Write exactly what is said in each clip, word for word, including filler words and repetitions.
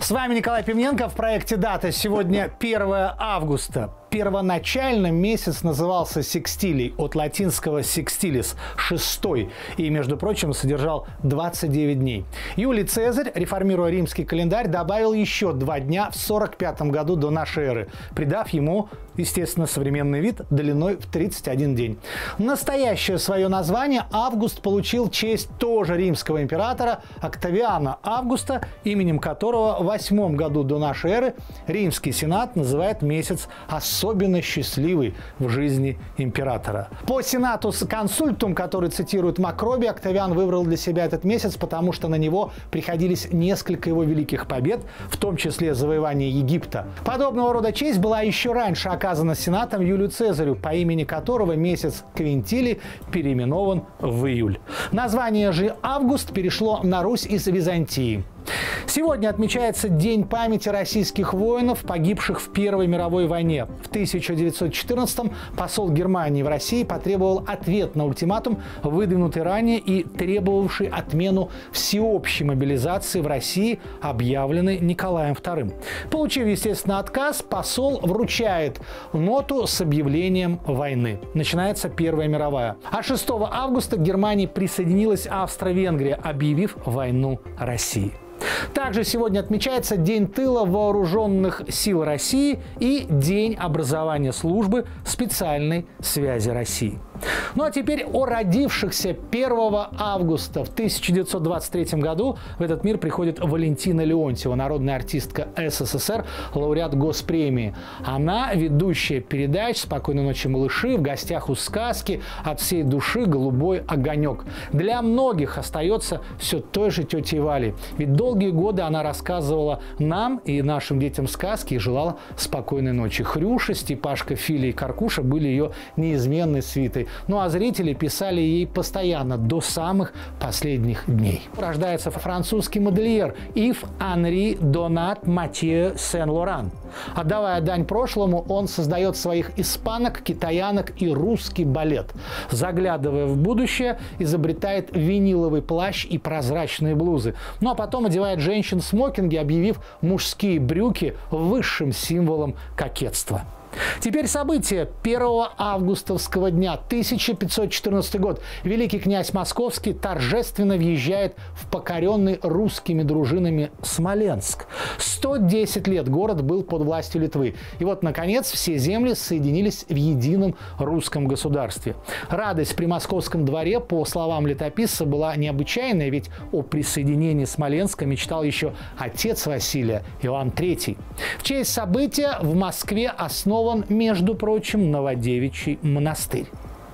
С вами Николай Пивненко в проекте «Дата». Сегодня первое августа. Первоначально месяц назывался секстилий, от латинского «sextilis» – «шестой», и, между прочим, содержал двадцать девять дней. Юлий Цезарь, реформируя римский календарь, добавил еще два дня в сорок пятом году до нашей эры, придав ему, естественно, современный вид длиной в тридцать один день. Настоящее свое название август получил в честь тоже римского императора Октавиана Августа, именем которого в восьмом году до нашей эры римский сенат называет месяц особенно счастливый в жизни императора. По сенатус консультум, который цитирует Макробий, Октавиан выбрал для себя этот месяц, потому что на него приходились несколько его великих побед, в том числе завоевание Египта. Подобного рода честь была еще раньше оказана сенатом Юлию Цезарю, по имени которого месяц Квинтилий переименован в июль. Название же Август перешло на Русь из Византии. Сегодня отмечается День памяти российских воинов, погибших в Первой мировой войне. В тысяча девятьсот четырнадцатом посол Германии в России потребовал ответ на ультиматум, выдвинутый ранее и требовавший отмену всеобщей мобилизации в России, объявленной Николаем вторым. Получив, естественно, отказ, посол вручает ноту с объявлением войны. Начинается Первая мировая. А шестого августа к Германии присоединилась Австро-Венгрия, объявив войну России. Также сегодня отмечается День тыла вооруженных сил России и День образования службы специальной связи России. Ну а теперь о родившихся первого августа в тысяча девятьсот двадцать третьем году в этот мир приходит Валентина Леонтьева, народная артистка СССР, лауреат Госпремии. Она ведущая передач «Спокойной ночи, малыши», «В гостях у сказки», «От всей души», «Голубой огонек». Для многих остается все той же тетей Валей. Ведь долгие годы она рассказывала нам и нашим детям сказки и желала спокойной ночи. Хрюша, Степашка, Филя и Каркуша были ее неизменной свитой. Ну а зрители писали ей постоянно, до самых последних дней. Рождается французский модельер Ив Анри Донат Матье Сен-Лоран. Отдавая дань прошлому, он создает своих испанок, китаянок и русский балет. Заглядывая в будущее, изобретает виниловый плащ и прозрачные блузы. Ну а потом одевает женщин в смокинги, объявив мужские брюки высшим символом кокетства. Теперь события первого августовского дня, тысяча пятьсот четырнадцатый год. Великий князь Московский торжественно въезжает в покоренный русскими дружинами Смоленск. сто десять лет город был под властью Литвы. И вот, наконец, все земли соединились в едином русском государстве. Радость при московском дворе, по словам летописца, была необычайная, ведь о присоединении Смоленска мечтал еще отец Василия, Иоанн третий. В честь события в Москве основан, между прочим, Новодевичий монастырь.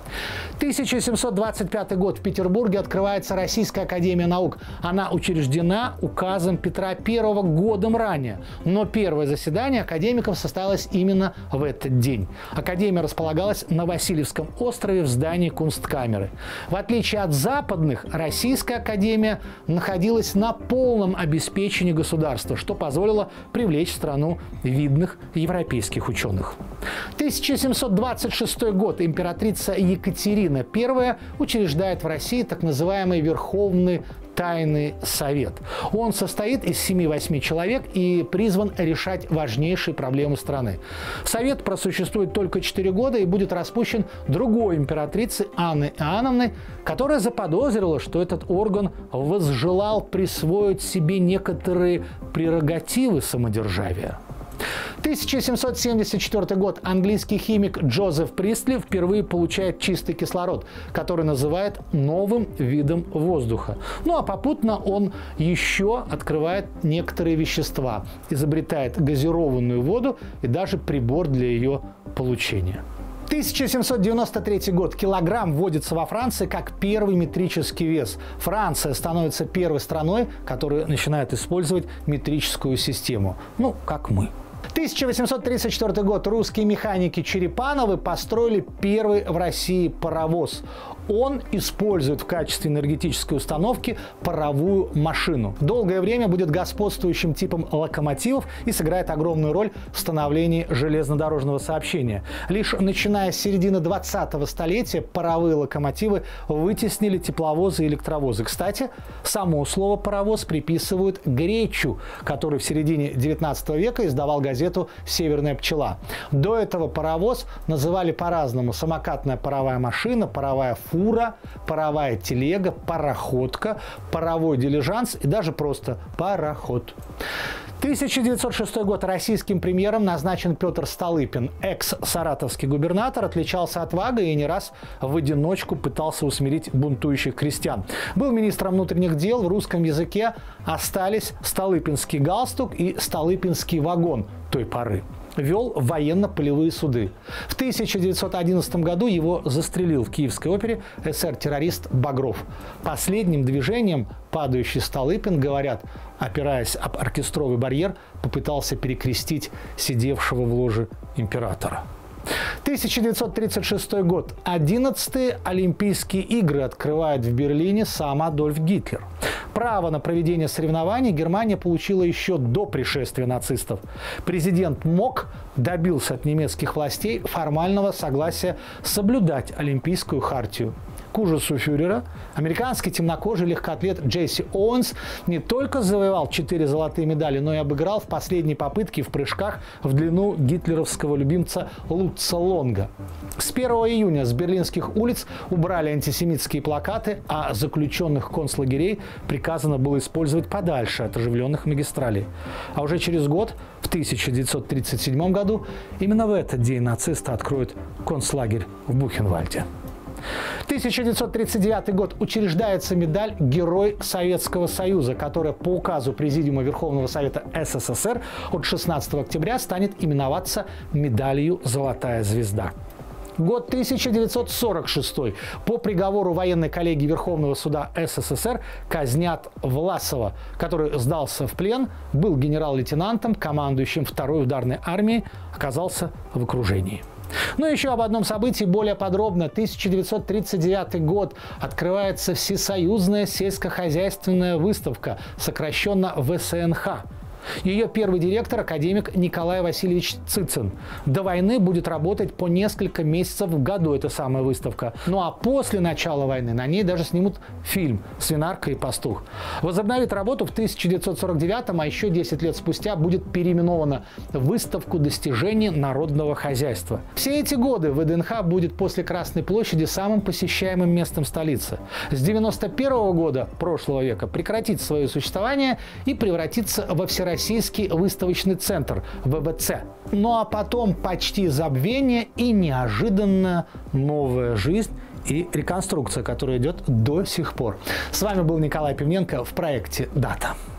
тысяча семьсот двадцать пятый год. В Петербурге открывается Российская академия наук. Она учреждена указом Петра Первого годом ранее. Но первое заседание академиков состоялось именно в этот день. Академия располагалась на Васильевском острове в здании Кунсткамеры. В отличие от западных, Российская академия находилась на полном обеспечении государства, что позволило привлечь в страну видных европейских ученых. тысяча семьсот двадцать шестой год. Императрица Екатерина Первая учреждает в России так называемый Верховный Тайный совет. Он состоит из семи-восьми человек и призван решать важнейшие проблемы страны. Совет просуществует только четыре года и будет распущен другой императрицей Анной Иоанновной, которая заподозрила, что этот орган возжелал присвоить себе некоторые прерогативы самодержавия. тысяча семьсот семьдесят четвёртый год. Английский химик Джозеф Пристли впервые получает чистый кислород, который называет новым видом воздуха. Ну а попутно он еще открывает некоторые вещества, изобретает газированную воду и даже прибор для ее получения. тысяча семьсот девяносто третий год. Килограмм вводится во Франции как первый метрический вес. Франция становится первой страной, которая начинает использовать метрическую систему. Ну, как мы. тысяча восемьсот тридцать четвёртый год. Русские механики Черепановы построили первый в России паровоз. Он использует в качестве энергетической установки паровую машину. Долгое время будет господствующим типом локомотивов и сыграет огромную роль в становлении железнодорожного сообщения. Лишь начиная с середины двадцатого столетия паровые локомотивы вытеснили тепловозы и электровозы. Кстати, само слово «паровоз» приписывают Гречу, который в середине девятнадцатого века издавал газету «Северная пчела». До этого паровоз называли по-разному: самокатная паровая машина, паровая фура, паровая телега, пароходка, паровой дилижанс и даже просто пароход. тысяча девятьсот шестой год. Российским премьером назначен Петр Столыпин. Экс-саратовский губернатор отличался отвагой и не раз в одиночку пытался усмирить бунтующих крестьян. Был министром внутренних дел. В русском языке остались столыпинский галстук и столыпинский вагон той поры. Вел военно-полевые суды. В тысяча девятьсот одиннадцатом году его застрелил в Киевской опере эсер-террорист Багров. Последним движением падающий Столыпин, говорят, опираясь об оркестровый барьер, попытался перекрестить сидевшего в ложе императора. тысяча девятьсот тридцать шестой год. одиннадцатые Олимпийские игры открывает в Берлине сам Адольф Гитлер. Право на проведение соревнований Германия получила еще до пришествия нацистов. Президент МОК добился от немецких властей формального согласия соблюдать Олимпийскую хартию. К ужасу фюрера американский темнокожий легкоатлет Джесси Оуэнс не только завоевал четыре золотые медали, но и обыграл в последней попытке в прыжках в длину гитлеровского любимца Лутца Лонга. С первого июня с берлинских улиц убрали антисемитские плакаты, а заключенных концлагерей приказано было использовать подальше от оживленных магистралей. А уже через год, в тысяча девятьсот тридцать седьмом году, именно в этот день нацисты откроют концлагерь в Бухенвальде. тысяча девятьсот тридцать девятый год. Учреждается медаль «Герой Советского Союза», которая по указу Президиума Верховного Совета СССР от шестнадцатого октября станет именоваться медалью «Золотая звезда». Год тысяча девятьсот сорок шестой. По приговору военной коллегии Верховного суда СССР казнят Власова, который сдался в плен, был генерал-лейтенантом, командующим второй ударной армией, оказался в окружении. Ну и еще об одном событии более подробно. тысяча девятьсот тридцать девятый год. Открывается Всесоюзная сельскохозяйственная выставка, сокращенно вэ эс эн ха. Ее первый директор – академик Николай Васильевич Цицин. До войны будет работать по несколько месяцев в году эта самая выставка. Ну а после начала войны на ней даже снимут фильм «Свинарка и пастух». Возобновит работу в тысяча девятьсот сорок девятом, а еще десять лет спустя будет переименована в «Выставку достижений народного хозяйства». Все эти годы вэ дэ эн ха будет после Красной площади самым посещаемым местом столицы. С девяносто первого года прошлого века прекратит свое существование и превратится во всероссийский Российский выставочный центр вэ вэ цэ. Ну а потом почти забвение и неожиданная новая жизнь и реконструкция, которая идет до сих пор. С вами был Николай Пивненко в проекте «Дата».